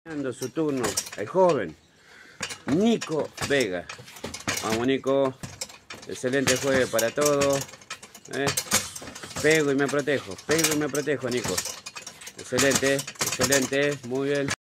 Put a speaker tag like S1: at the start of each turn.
S1: Dando su turno, el joven Nico Vega. Vamos, Nico. Excelente juego para todos. Pego y me protejo, Nico. Excelente, excelente, muy bien.